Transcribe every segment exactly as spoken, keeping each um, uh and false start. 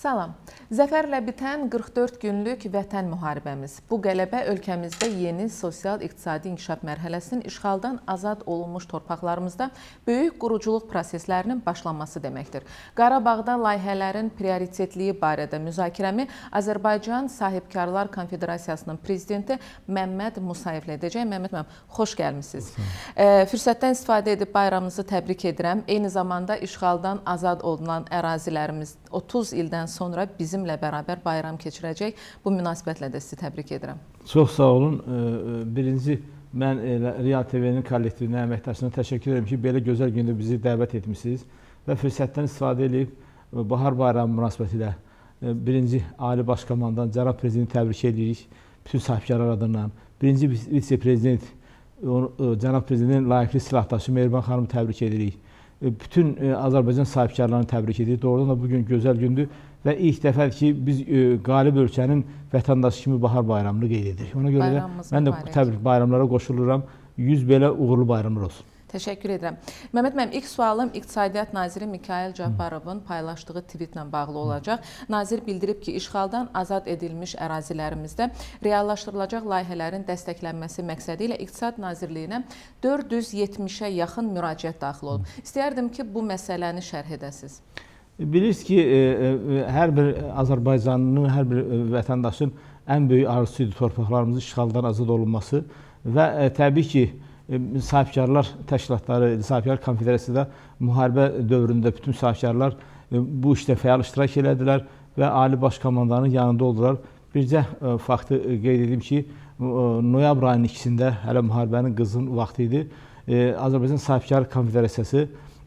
Salam. Zəfərlə bitən qırx dörd günlük vətən müharibəmiz. Bu qələbə ölkəmizdə yeni sosial-iqtisadi inkişaf mərhələsinin işğaldan azad olunmuş torpaqlarımızda böyük quruculuq proseslərinin başlanması deməkdir. Qarabağda layihələrin prioritetliyi barədə müzakirəmi Azərbaycan Sahibkarlar Konfederasiyasının prezidenti Məmməd Musayevlə edəcək. Məmməd müəllim, xoş gəlmisiniz. E, fürsətdən istifadə edib bayramınızı təbrik edirəm. Eyni zamanda işğaldan azad olunan ərazilərimiz otuz ildən sonra bizimlə bərabər bayram keçirəcək. Bu münasibətlə də sizi təbrik edirəm. Çox sağ olun. Birinci, mən Real T V-nin kollektivinə, əməkdaşlarına təşəkkür edirəm ki, belə gözəl gündə bizi dəvət etmişsiniz və fürsətdən istifadə edib Bahar Bayramı münasibətilə birinci Ali Baş Komandan Cənab Prezidenti təbrik edirik bütün sahibkarlar adından. Birinci vitse-prezident Cənab Prezidentin layiqli silahdaşı Mehriban xanımı təbrik edirik. Bütün Azərbaycan sahibkarlarını təbrik edirik. Doğrudan da bugün gözəl gündür və ilk dəfədir ki, biz qalib ölkənin vətəndaşı kimi Bahar Bayramını qeyd edirik. Ona görə də mən də təbrik bayramlara qoşuluram. yüz belə uğurlu bayramlar olsun. Təşəkkür edirəm. Məmməd müəllim, ilk sualım İqtisadiyyat Naziri Mikayıl Cabbarovun paylaşdığı tweetlə bağlı olacaq. Nazir bildirib ki, işğaldan azad edilmiş ərazilərimizdə reallaşdırılacaq layihələrin dəstəklənməsi məqsədi ilə İqtisad Nazirliyinə dörd yüz yetmişə yaxın müraciət daxil olub. İstəyərdim ki, bu məsələni şərh edəsiniz. Bilirsiniz ki, hər bir Azərbaycanlının, hər bir vətəndaşın ən böyük arzusu idi torpaqlarımızın işğaldan azad olunması və təbii ki, sahibkarlar təşkilatları, Sahibkarlar Konfederasiyasında müharibə dövründə bütün sahibkarlar bu işdə fəal iştirak elədilər və Ali Baş Komandanın yanında oldular. Bircə faktı qeyd edeyim ki, noyabr ayının ikisində hələ müharibənin qızğın vaxtı idi. Azərbaycan Sahibkarlar Konfederasiyası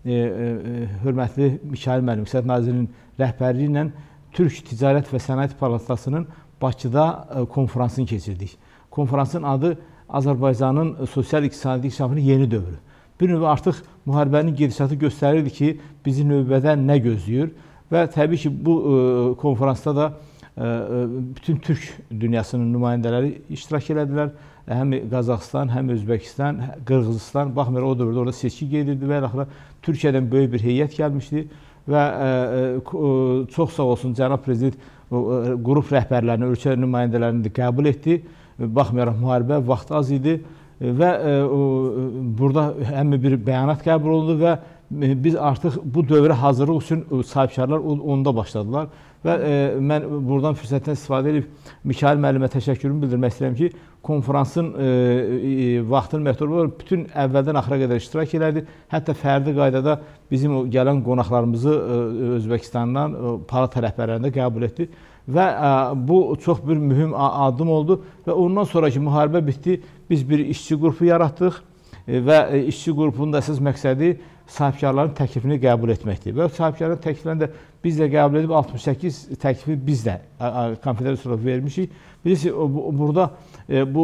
hörmətli Mikayıl müəllim, İqtisad Nazirinin rəhbərliyi ilə Türk Ticarət və Sənaye Palatasının Bakıda konferansını keçirdik. Konferansın adı Azərbaycanın sosial-iqtisadi inkişafının yeni dövrü. Bir növü artıq müharibənin gedişatı göstərirdi ki, bizi növbədə nə gözləyir və təbii ki, bu konferansda da bütün Türk dünyasının nümayəndələri iştirak elədilər. Həm Qazaxıstan, həm Özbəkistan, Qırğızistan, baxmayaraq o dövrdə orada seçki gedirdi və axıra Türkiyədən böyük bir heyət gəlmişdi və çox sağ olsun Cənab Prezident qrup rəhbərlərini, ölkə nümayəndələrini də qəbul etdi. Baxmayaraq müharibə vaxt az idi və burada həm bir bəyanat qəbul olundu və biz artıq bu dövrə hazırlıq üçün sahibkarlar onda başladılar və mən buradan fürsətdən istifadə edib Mikayıl müəllimə təşəkkürümü bildirmək istəyirəm ki, konferansın vaxtını məhdud olaraq bütün əvvəldən axıra qədər iştirak elədi. Hətta fərdi qaydada bizim gələn qonaqlarımızı Özbəkistandan palata rəhbərlərində qəbul etdi. Və bu çox bir mühüm addım oldu və ondan sonraki müharibə bitdi. Biz bir işçi qrupu yaratdıq və işçi qrupunun da əsas məqsədi sahibkarların təklifini qəbul etməkdir. Və sahibkarların təklifini də biz də qəbul edib altmış səkkiz təklifi biz də konfederasiyaya vermişik. Bilirsiniz, burada bu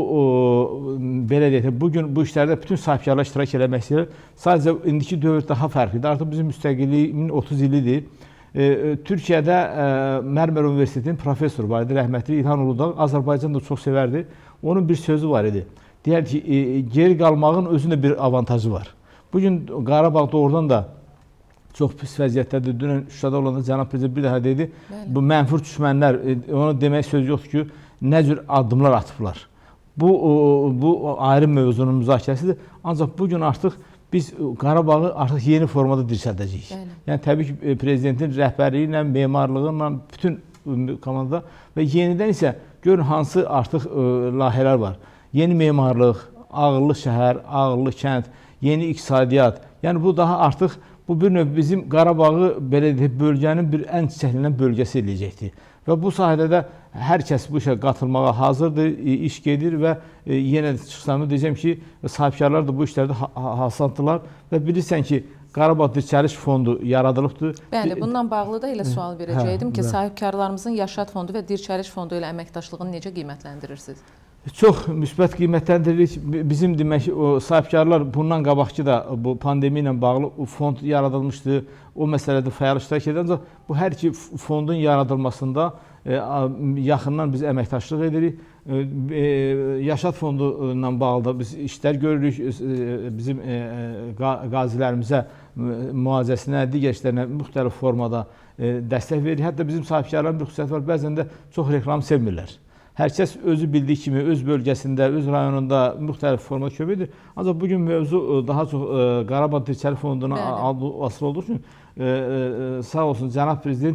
belə deyək, bugün bu işlərdə bütün sahibkarlar iştirak eləmək istəyirlər. Sadəcə indiki dövr daha fərqlidir. Artıq bizim müstəqilliyin otuz ilidir. Türkiyədə Mərmər Universitetinin professoru var idi, rəhmətli İlhan Uludağ, Azərbaycan da çox sevərdi. Onun bir sözü var idi. Deyər ki, geri qalmağın özünün bir avantajı var. Bugün Qarabağda oradan da çox pis vəziyyətdədir. Dünən Şuşada olanda Cənab Prezident bir daha dedi, bu mənfur düşmənlər, ona demək söz yoxdur ki, nə cür addımlar atıblar. Bu, bu ayrı mövzunun müzakirəsidir. Ancaq bugün artıq biz Qarabağı artıq yeni formada dirçəldəcəyik. Yəni, təbii ki, Prezidentin rəhbərliyi ilə, memarlığı ilə, bütün komanda və yenidən isə görün hansı artıq layihələr var. Yeni memarlıq, ağıllı şəhər, ağıllı kənd, yeni iqtisadiyyat. Yəni, bu daha artıq bu bir növ bizim Qarabağı belə deyək, bölgənin bir ən çiçəklənən bölgəsi eləyəcəkdir. Və bu sahədə də hər kəs bu işə qatılmağa hazırdır, iş gedir və yenə çıxsamda deyəcəm ki, sahibkarlar da bu işlərdə hasandılar və bilirsən ki, Qarabağ Dirçəliş Fondu yaradılıbdır. Bəli, bununla bağlı da elə sual verəcəkdim ki, sahibkarlarımızın Yaşad Fondu və Dirçəliş Fondu ilə əməkdaşlığını necə qiymətləndirirsiniz? Çox müsbət qiymətləndiririk. Bizim demək, o sahibkarlar bundan qabaqki da bu pandemiya ilə bağlı fond yaradılmışdı. O məsələdə fəal iştirak edir. Ancaq bu hər iki fondun yaradılmasında yaxından biz əməkdaşlıq edirik. Yaşad Fondu ilə bağlı da biz işlər görürük. Bizim qazilərimizə müalicəsinə, digər işlərinə müxtəlif formada dəstək verir. Hətta bizim sahibkarların bir xüsusiyyəti var, bəzən də çox reklam sevmirlər. Hər kəs özü bildiyi kimi öz bölgəsində, öz rayonunda müxtəlif formada kömək edir. Ancaq bugün mövzu daha çox Qarabağ Dirçəli Fonduna asılı olduğu üçün sağ olsun cənab prezident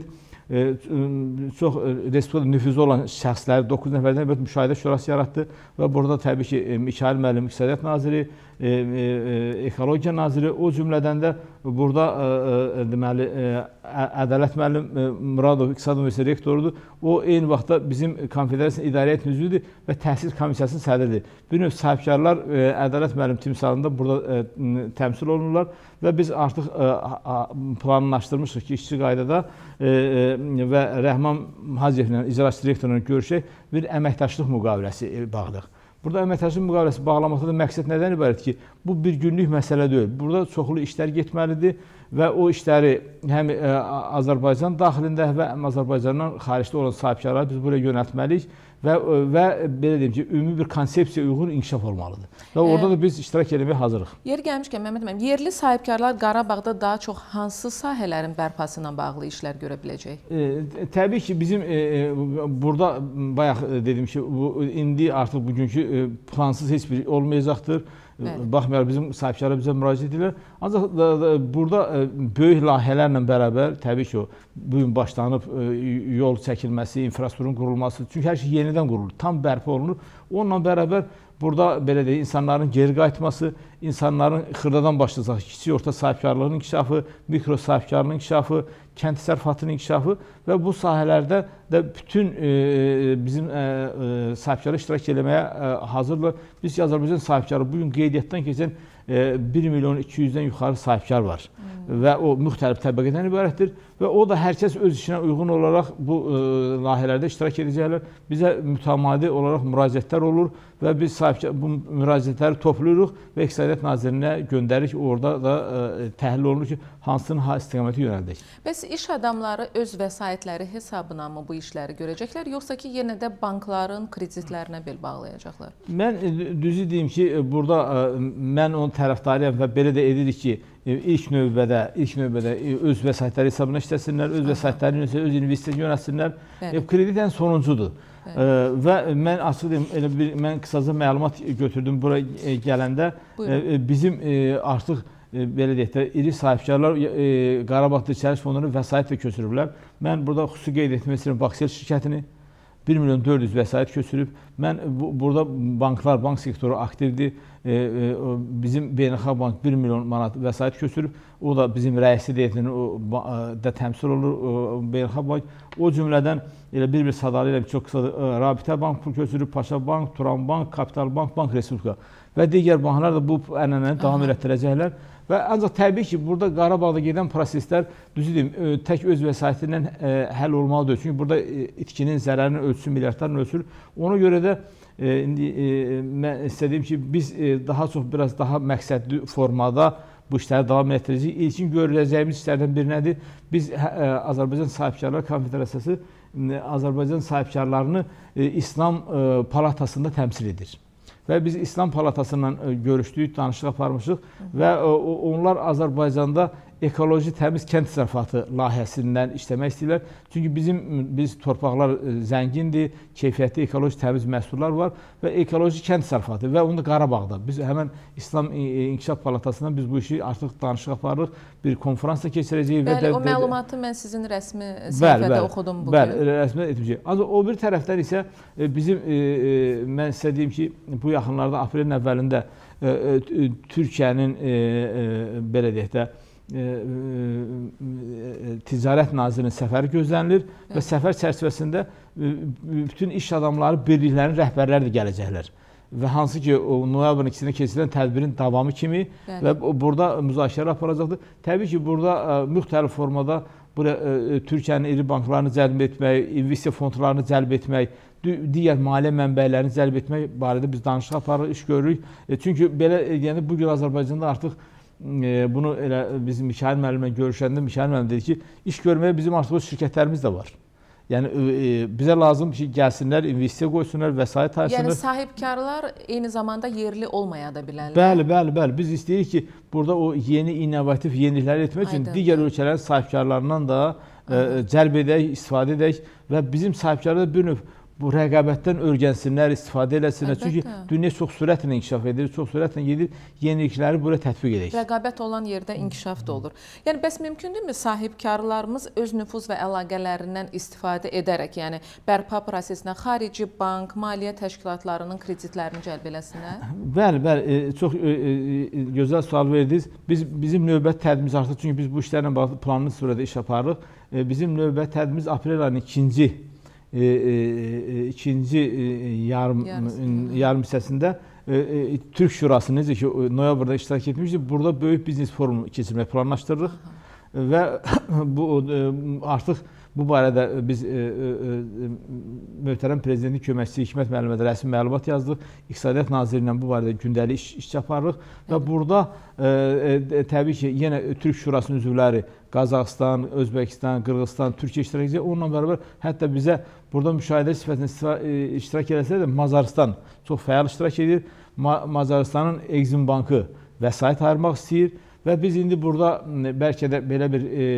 çox respublikada nüfuzu olan şəxsləri doqquz nəfərdən bir müşahidə şurası yaratdı və burada təbii ki, Mikayıl müəllim, İqtisadiyyat naziri, Ekologiya naziri, o cümlədən də burada deməli Ədalət müəllim Muradov İqtisad Universiteti rektorudur. O eyni vaxtda bizim konfederasiyanın idarəyyət üzvüdür və təhsil komissiyasının sədridir. Bir növ sahibkarlar Ədalət müəllim timsalında burada təmsil olunurlar və biz artıq planlaşdırmışıq ki, işçi qaydada və Rəhman Hacıyevlə icraçı direktorla görüşək, bir əməkdaşlıq müqaviləsi bağladıq. Burada əməkdaşlıq müqaviləsi bağlamaqda da məqsəd nədən ibarət ki, bu bir günlük məsələ deyil. Burada çoxlu işlər getməlidir və o işləri həm Azərbaycan daxilində və həm Azərbaycandan xaricdə olan sahibkarları biz buraya yönəltməliyik və, və belə deyim ki, ümumi bir konsepsiyaya uyğun inkişaf olmalıdır. Və orada da biz iştirak etməyə hazırıq. Yeri gəlmişkən, Məmməd müəllim, yerli sahibkarlar Qarabağda daha çox hansı sahələrin bərpası ilə bağlı işlər görə biləcək? E, təbii ki, bizim e, burada bayaq dedim ki, bu, indi artıq bugünkü e, plansız heç bir olmayacaqdır. Bəli. Baxmayaraq bizim sahibkarlar bizə müraciət edirlər. Ancaq da, da, burada e, böyük layihələrlə bərabər təbii ki, o bu gün başlanıb e, yol çəkilməsi, infrastrukturun qurulması, çünki hər şey yenidən qurulur, tam bərpa olunur. Onunla bərabər burada belə deyək, insanların geri qayıtması, insanların xırdadan başlayacaq kiçik orta sahibkarlığın inkişafı, mikro sahibkarlığın inkişafı, kənd təsərrüfatının inkişafı və bu sahələrdə də bütün e, bizim e, e, sahibkarlar iştirak etməyə e, hazırdır. Biz ki, Azərbaycan sahibkarı bugün qeydiyyatdan keçən e, bir milyon iki yüzdən yuxarı sahibkar var hmm. və o müxtəlif təbəqədən ibarətdir və o da hər kəs öz işinə uyğun olaraq bu e, layihələrdə iştirak edəcəklər. Bizə mütəmadi olaraq müraciətlər olur və biz sahibkar, bu müraciətləri toplayırıq və İqtisadiyyat Nazirinə göndəririk. Orada da e, təhlil olunur ki, hansının ha istiqaməti yönəldək. Bəs iş adamları öz vəsaitləri hesabına mı bu işləri görəcəklər, yoxsa ki, yenə də bankların kreditlərinə bel bağlayacaqlar? Mən düzü deyim ki, burada mən onun tərəfdarıyam və belə də edirik ki, ilk növbədə, ilk növbədə öz vəsaitləri hesabına işləsinlər, öz vəsaitləri öz investisiya yönətsinlər. Kredit ən sonuncudur. Ə, və mən açıq deyim, elə bir mən qısaca məlumat götürdüm bura gələndə. Ə, bizim ə, artıq ə, belə deyək də iri sahibkarlar ə, Qarabağ Dirçəli Fonduna vəsait də köçürüblər. Mən burada xüsusi qeyd etmək istəyirəm Baksel şirkətini bir milyon dörd yüz vəsait köçürüb. Mən bu, burada banklar, bank sektoru aktivdir. E, e, bizim Beynəlxalq Bank bir milyon manat vəsait köçürüb. O da bizim rəisi deyətinin də təmsil olur Beynəlxalq Bank. O cümlədən elə bir-bir sadalı ilə çox qısa Rabitə Bank pul köçürüb, Paşa Bank, Turan Bank, Kapital Bank, Bank Respublika və digər banklar da bu ənənəni davam elətdirəcəklər. Və ancaq təbii ki, burada Qarabağda gedən proseslər düzü deyim, tək öz vəsaitindən həll olmalıdır. Çünki burada itkinin zərərinin ölçüsü milyardlarla ölçülür. Ona görə də indi mən istədiyim ki, biz daha çox biraz daha məqsədli formada bu işləri davam etdirəcəyik. İlkin görəcəyimiz işlərdən biri nədir? Biz Azərbaycan Sahibkarlar Konfederasiyası Azərbaycan sahibkarlarını İslam Palatasında təmsil edir. Və biz İslam Palatasından görüşdük, danışıq aparmışıq və onlar Azərbaycanda ekoloji təmiz kənd təsərrüfatı layihəsindən işləmək istəyirlər. Çünki bizim biz torpaqlar zəngindir, keyfiyyətli ekoloji təmiz məhsullar var və ekoloji kənd təsərrüfatı və onu da Qarabağda. Biz həmən İslam İnkişaf Palatasından biz bu işi artıq danışıq aparırıq, bir konferans da keçirəcəyik. Bəli, o məlumatı mən sizin rəsmi səhifədə oxudum bugün. Bəli, rəsmi etməyəcək. Ancaq o bir tərəfdən isə bizim, mən istədiyim ki, bu yaxınlarda aprelin əvvəlində Türkiyənin belə deyək də Ticarət Nazirinin səfəri gözlənilir və səfər çərçivəsində bütün iş adamları birliklərinin rəhbərləri də gələcəklər. Və hansı ki, noyabrın ikisində keçirilən tədbirin davamı kimi Bəli. Və burada müzakirə aparacaqdır. Təbii ki, burada müxtəlif formada Türkiyənin iri banklarını cəlb etmək, investisiya fondlarını cəlb etmək, digər maliyyə mənbələrini cəlb etmək barədə biz danışıq aparırıq, iş görürük. Çünki belə yəni, bugün Azərbaycanda artıq bunu elə biz Mikayıl müəllimlə görüşəndə Mikayıl müəllim dedi ki, iş görməyə bizim artıq o şirkətlərimiz də var. Yəni e, bizə lazım ki, gəlsinlər, investisiya qoysunlar, vəsait ayırsınlar. Yəni sahibkarlar eyni zamanda yerli olmaya da bilərlər. Bəli, bəli, bəli. Biz istəyirik ki, burada o yeni innovativ yeniliklər etmək üçün Aydın. digər ölkələrin sahibkarlarından da e, cəlb edək, istifadə edək və bizim sahibkarlar bir növ bu rəqabətdən öyrənsinlər, istifadə eləsinlər. Əlbəttə. Çünki dünya çox sürətlə inkişaf edir, çox sürətlə gedir, yenilikləri buraya tətbiq edək. Rəqabət olan yerdə inkişaf da olur. Yəni, bəs mümkündürmü sahibkarlarımız öz nüfuz və əlaqələrindən istifadə edərək, yəni bərpa prosesinə xarici bank, maliyyə təşkilatlarının kreditlərini cəlb eləsinlər? Bəli, bəli, çox e, e, gözəl sual verdiniz. Biz, bizim növbət tədbirimiz artıq, çünki biz bu işlərlə bağlı planlı surədə iş aparırıq. E, bizim növbət tədbirimiz aprel ayının ikinci E, e, ikinci e, yarım, yarım hissəsində e, e, Türk Şurası necə ki noyabrda iştirak etmişdik, burada böyük biznes forumu keçirmək planlaşdırırıq. Aha. Və bu e, artıq bu barədə biz e, e, möhtərəm prezidentin köməkçisi Hikmət müəllimə də rəsmi məlumat yazdıq. İqtisadiyyat Naziri ilə bu barədə gündəlik iş, iş aparırıq. Evet. Və burada e, e, təbii ki, yenə Türk Şurasının üzvləri Qazaxıstan, Özbəkistan, Qırğızstan, Türkiyə iştirak edəcək. Onunla bərabər hətta bizə burada müşahidə sifətində iştirak eləsə də Macarıstan çox fəal iştirak edir. Ma Macarıstanın Exim Bankı vəsait ayırmaq istəyir və biz indi burada bəlkə də belə bir e,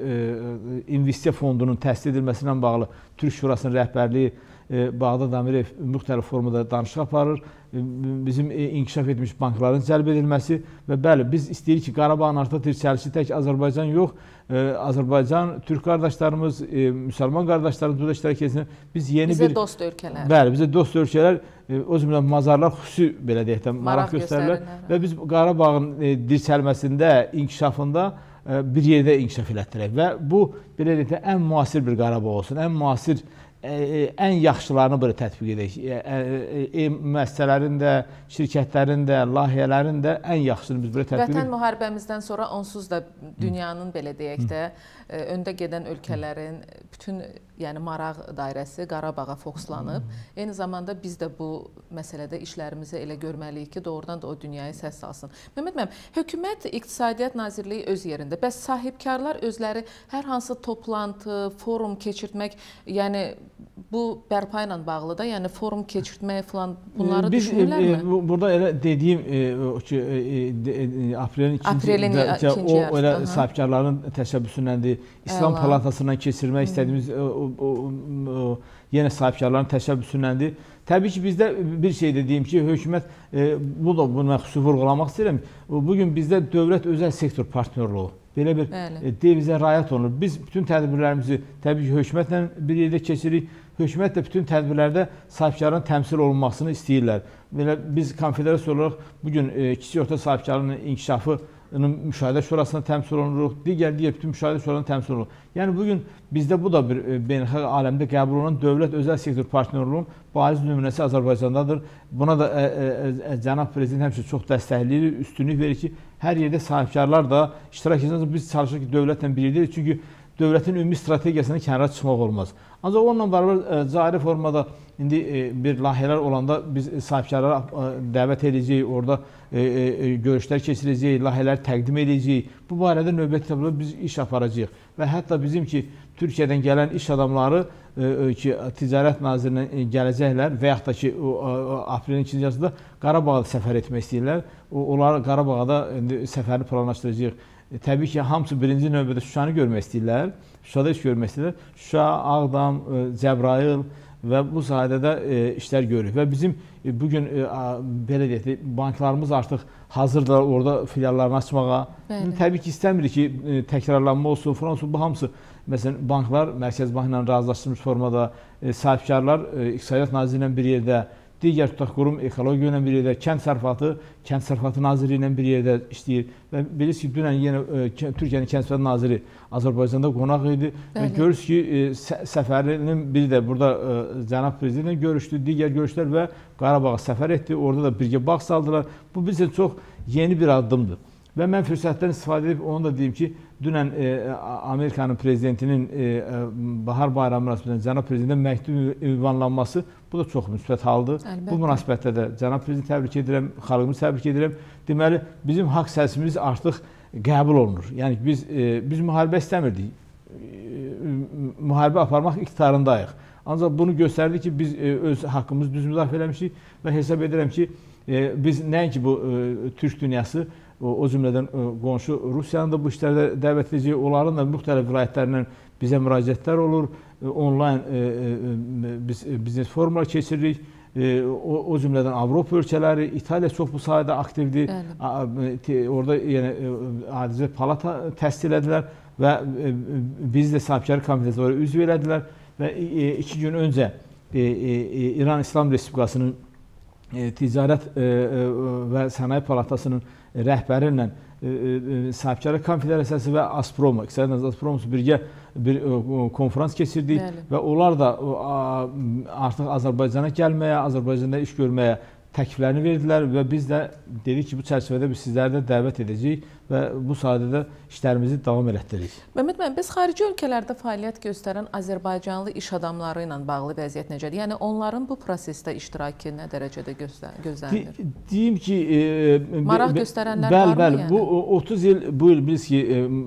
e, investisiya fondunun təsis edilməsi ilə bağlı Türk Şurasının rəhbərliyi e, Bağdad Əmirov müxtəlif formada danışıq aparır. Bizim inkişaf etmiş bankların cəlb edilməsi və bəli, biz istəyirik ki, Qarabağın artıq dirçəlişi tək Azərbaycan yox, e, Azərbaycan, Türk qardaşlarımız, e, müsəlman qardaşlarımız burada iştirak etsin. Biz yeni bizə bir... dost ölkələr. Bəli, bizə dost ölkələr, e, o cümlədən Mazarlar xüsusi, belə deyək də, maraq göstərirlər. Və biz Qarabağın e, dirçəlməsində, inkişafında e, bir yerdə inkişaf elətdirək. Və bu, belə deyək də, ən müasir bir Qarabağ olsun, ən müasir ən yaxşılarını burada tətbiq edək. E, müəssisələrin də, şirkətlərin də, layihələrin də ən yaxşısını biz burada tətbiq edək. Vətən müharibəmizdən sonra onsuz da dünyanın, belə deyək də, öndə gedən ölkələrin bütün yəni maraq dairəsi Qarabağa fokuslanıb. Eyni zamanda biz də bu məsələdə işlərimizi elə görməliyik ki, doğrudan da o dünyaya səs salsın. Mehmet müəllim, hökumət İqtisadiyyat Nazirliyi öz yerində, bəs sahibkarlar özləri hər hansı toplantı, forum keçirtmək, yəni bu bərpa ilə bağlı da, yəni forum keçirtmək falan bunları biz, düşünürlərmi? E, burada elə dediyim e, ki, e, aprelin ikinci o elə sahibkarların təşəbbüsünəndir. İslam Əla. Palatasından keçirmək istədiyimiz o, o, o, yenə sahibkarların təşəbbüsünəndir. Təbii ki, bizdə bir şey də deyim ki, hökumət, e, bu da bunu xüsusi vurğulamaq istəyirəm. Bugün bizdə dövlət-özəl sektor partnyorluğu belə bir e, devizə riayət olunur. Biz bütün tədbirlərimizi təbii ki, hökumətlə bir yerdə keçirik. Hökumət də bütün tədbirlərdə sahibkarın təmsil olunmasını istəyirlər. Belə biz konfederasiya olaraq bugün e, kiçik orta sahibkarlığın inkişafının müşahidə şurasına təmsil olunuruq, digər-digər bütün müşahidə şuralarına təmsil olunuruq. Yəni bugün bizdə bu da bir e, beynəlxalq aləmdə qəbul olunan dövlət-özəl sektor partnyorluğunun bariz nümunəsi Azərbaycandadır. Buna da e, e, cənab prezident həmişə çox dəstəkləyir, üstünlük verir ki, hər yerdə sahibkarlar da iştirak edəcək. Biz çalışırıq ki, dövlətlə birlikdə, çünki dövlətin ümumi strategiyasına kənara çıxmaq olmaz. Ancaq onunla bərabər cari formada indi bir layihələr olanda biz sahibkarlara dəvət edəcəyik, orada görüşlər keçirəcəyik, layihələr təqdim edəcəyik. Bu barədə növbəti etapda biz iş aparacağıq. Və hətta bizim ki, Türkiyədən gələn iş adamları ki, Ticarət Nazirliğine gələcəklər və yaxud da ki, aprelin ikinci yarısında Qarabağda səfər etmək istəyirlər. Onlar Qarabağda səfərini planlaşdıracağıq. Təbii ki, hamısı birinci növbədə Şuşanı görmək istəyirlər, Şuşada iş görmək istəyirlər. Şuşa, Ağdam, Cəbrayıl və bu sahədə də e, işlər görürük. Və bizim e, bugün e, belə deyək, banklarımız artıq hazırdır orada filiallarını açmağa. Bəli. Təbii ki, istəmirik ki, e, təkrarlanma olsun, falan olsun. Bu hamısı, məsələn, banklar Mərkəz Bankla razılaşdırılmış formada, e, sahibkarlar e, İqtisadiyyat Naziri ilə bir yerdə, digər tutaq qurum ekologiya ilə bir yerdə, kənd sərfatı, kənd sərfatı naziri ilə bir yerdə işləyir. Və bilirsiniz ki, dünən yenə e, Türkiyənin kənd sərfatı naziri Azərbaycanda qonaq idi. Və görürsünüz ki, e, səfərinin biri də burada e, cənab prezidentlə görüşdü, digər görüşlər və Qarabağa səfər etdi. Orada da birgə bağ saldılar. Bu bizə çox yeni bir addımdır. Və mən fürsətdən istifadə edib onu da deyim ki, dünən e, Amerikanın prezidentinin e, Bahar Bayramı münasibətində cənab prezidentin məktub ünvanlanması bu da çox müsbət haldır. Əlbəttə. Bu münasibətdə də cənab prezidenti təbrik edirəm, xalqımızı təbrik edirəm. Deməli, bizim haqq səsimiz artıq qəbul olunur. Yəni biz e, biz müharibə istəmirdik. müharibə aparmaq iqtidarındayıq. Ancaq bunu göstərdi ki, biz öz haqqımızı düz müdafiə eləmişik və hesab edirəm ki, biz nəinki bu Türk dünyası, o cümlədən qonşu Rusiyanı da bu işlərdə dəvət edəcək, onların da müxtəlif vilayətlərindən bizə müraciətlər olur, onlayn biz biznes forumlar keçiririk, o, o cümlədən Avropa ölkələri, İtaliya çox bu sahədə aktivdir, bəli. Orada yəni, adicə palata təsdiq elədilər və biz də Sahibkarlıq Komitəsi üzv elədilər və iki gün öncə İran İslam Respublikasının Ticarət və Sənaye Palatasının rəhbəri ilə Sahibkarlıq Konfederasiyası və Azprom, İqtisadi Azpromuz birgə bir konferans keçirdik. Bəli. Və onlar da artıq Azərbaycana gəlməyə, Azərbaycanda iş görməyə təkliflərini verdilər və biz də dedik ki, bu çərçivədə biz sizləri də dəvət edəcəyik və bu sahədə də işlərimizi davam elətdiririk. Mehmet bəy, biz xarici ölkələrdə fəaliyyət göstərən Azərbaycanlı iş adamları ilə bağlı vəziyyət necədir? Yəni onların bu prosesdə iştirakı nə dərəcədə gözlənilir? Deyim ki, maraq göstərənlər bəli, var bəli, mı? Yəni? Bu otuz il, bu il biz ki,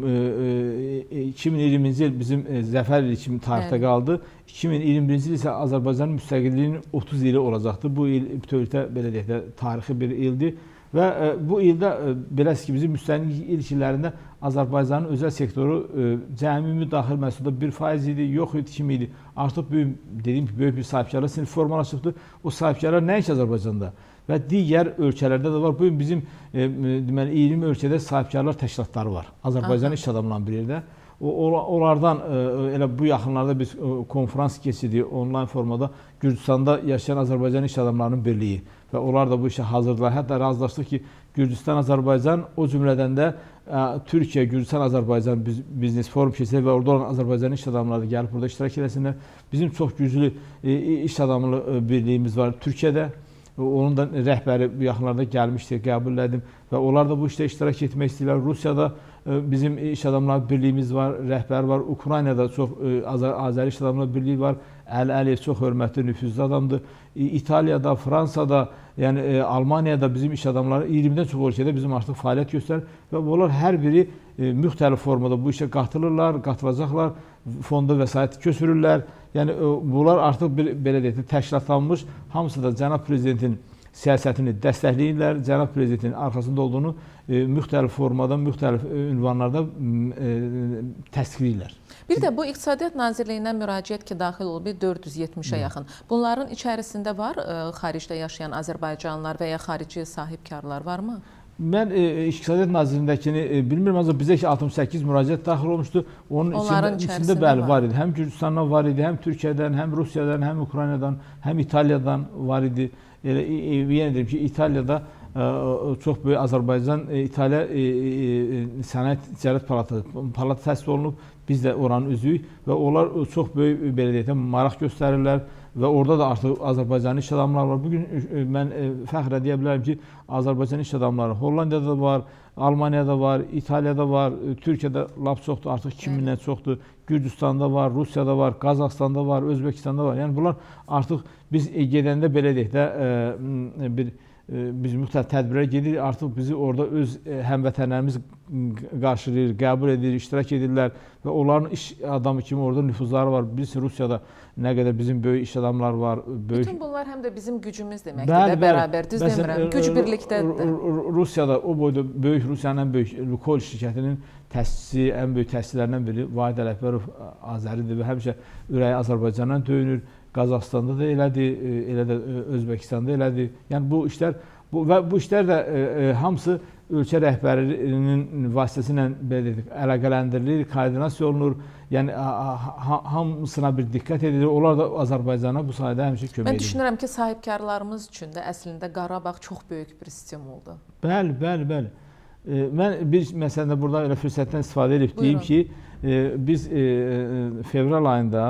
iki min iyirminci il bizim zəfər ili kimi tarixdə qaldı. iki min iyirmi birinci il isə Azərbaycanın müstəqilliyinin otuz ili olacaqdır. Bu il bütövlükdə belə deyək də tarixi bir ildir. Və bu ildə beləsi ki, bizim müstəqillik ilçilərində Azərbaycanın özəl sektoru cəmi müdaxil məhsulda bir faiz idi, yox idi, kimi idi. Artıq böyük, dediyim ki, böyük bir sahibkarlıq sinif formalaşıbdır. O sahibkarlar nəinki Azərbaycanda və digər ölkələrdə də var. Bu gün bizim deməli, iyirmi ölkədə sahibkarlar təşkilatları var. Azərbaycan iş adamlarının bir yerdə. Onlardan elə bu yaxınlarda biz konferans keçirdik onlayn formada Gürcüstanda yaşayan Azərbaycan iş adamlarının birliyi və onlar da bu işə hazırdılar. Hətta razılaşdıq ki, Gürcüstan, Azərbaycan, o cümlədən də Türkiyə, Gürcüstan, Azərbaycan biznes forum keçirək və orada olan Azərbaycan iş adamları da gəlib burada iştirak eləsinlər. Bizim çox güclü iş adamlı birliyimiz var Türkiyədə. Onun da rəhbəri bu yaxınlarda gəlmişdir, qəbul elədim və onlar da bu işdə iştirak etmək istəyirlər. Rusiyada bizim iş adamları birliyimiz var, rəhbəri var. Ukraynada çox Azəri iş adamları birliyi var. Əli Əliyev çox hörmətli, nüfuzlu adamdır. İtaliyada, Fransada, yəni Almaniyada bizim iş adamları iyirmidən çox ölkədə bizim artıq fəaliyyət göstərir və bunlar hər biri müxtəlif formada bu işə qatılırlar, qatılacaqlar, fonda vəsait götürürlər. Yəni bunlar artıq bir belə deyək, təşkilatlanmış, hamısı da cənab prezidentin siyasətini dəstəkləyirlər, cənab prezidentin arxasında olduğunu e, müxtəlif formada, müxtəlif ünvanlarda e, təsdiqləyirlər. Bir də bu İqtisadiyyat Nazirliyindən müraciət ki, daxil olub dörd yüz yetmişə yaxın. Bunların içərisində var e, xaricdə yaşayan Azərbaycanlılar və ya xarici sahibkarlar varmı? Mən e, İqtisadiyyat Nazirliyindəkini e, bilmirəm, ancaq bizə ki altmış səkkiz müraciət daxil olmuşdu. Onun Onların içində, içində bəli var. var idi. Həm Gürcüstandan var idi, həm Türkiyədən, həm Rusiyadan, həm Ukraynadan, həm İtaliyadan var idi. Elə, e, yenə deyim ki, İtaliyada e, çox böyük Azərbaycan, e, İtaliya e, e, Sənaye Ticarət Palatası palata təsis olunub. Biz də oranın üzvüyük və onlar çox böyük belə deyək, maraq göstərirlər. Və orada da artıq Azərbaycan iş adamları var. Bugün mən fəxrə deyə bilərəm ki, Azərbaycan iş adamları Hollandiyada da var, Almaniyada var, İtaliyada var, Türkiyədə lap çoxdur, artıq iki mindən çoxdur. Gürcüstanda var, Rusiyada var, Qazaxstanda var, Özbəkistanda var. Yəni bunlar artıq biz gedəndə belə deyək də bir biz müxtəlif tədbirlərə gedirik, artıq bizi orada öz həmvətənlərimiz qarşılayır, qəbul edir, iştirak edirlər və onların iş adamı kimi orada nüfuzları var. Bilirsiniz, Rusiyada nə qədər bizim böyük iş adamları var. Böyük... Bütün bunlar həm də bizim gücümüz deməkdir də, bərabər, düz demirəm, güc birlikdədir. Rusiyada, o boyda böyük, Rusiyanın ən böyük Lukol şirkətinin təsisçisi, ən böyük təsisçilərindən biri Vahid Ələkbərov Azəridir və həmişə ürəyi Azərbaycandan döyünür. Qazaxstanda da elədir, elə də Özbəkistanda elədir. Yəni bu işlər bu və bu işlər də e, hamısı ölkə rəhbərinin vasitəsilə belə dedik, əlaqələndirilir, koordinasiya olunur. Yəni ha, hamısına bir diqqət edilir. Onlar da Azərbaycana bu sayədə həmişə kömək edir. Mən düşünürəm ki, sahibkarlarımız üçün də əslində Qarabağ çox böyük bir stimuldur. Bəli, bəli, bəli. E, mən bir məsələdə burada elə fürsətdən istifadə edib deyim ki, e, biz e, fevral ayında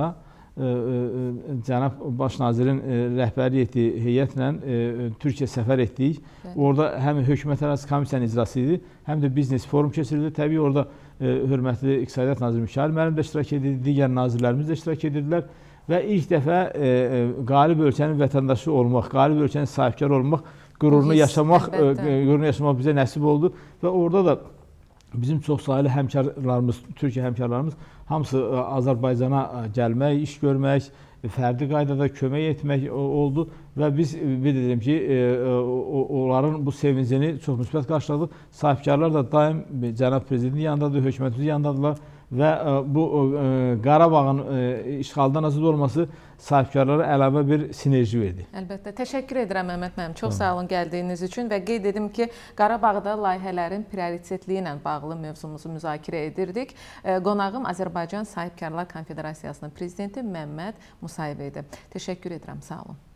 Cənab Baş Nazirin rəhbəri etdiyi heyətlə Türkiyə səfər etdik. Evet. Orada həm hökumət arası komissiyanın icrası idi, həm də biznes forum keçirildi. Təbii orada hörmətli İqtisadiyyat Naziri Müşavir müəllim də iştirak edirdi, digər nazirlərimiz də iştirak edirdilər. Və ilk dəfə qalib ölkənin vətəndaşı olmaq, qalib ölkənin sahibkar olmaq, qürurunu yaşamaq, qürurunu yaşamaq bizə nəsib oldu. Və orada da bizim çoxsaylı həmkarlarımız, Türkiyə həmkarlarımız hamısı Azərbaycana gəlmək, iş görmək, fərdi qaydada kömək etmək oldu və biz bir dedim ki, onların bu sevincini çox müsbət qarşıladıq. Sahibkarlar da daim cənab prezidentin yanındadır, hökumətimizin yanındadırlar və bu Qarabağın işğaldan azad olması sahibkarlara əlavə bir sinerji verdi. Əlbəttə. Təşəkkür edirəm Məmməd müəllim. Çox sağ olun gəldiyiniz üçün və qeyd edim ki, Qarabağda layihələrin prioritetliyi ilə bağlı mövzumuzu müzakirə edirdik. Qonağım Azərbaycan Sahibkarlar Konfederasiyasının prezidenti Məmməd Musayev idi. Təşəkkür edirəm. Sağ olun.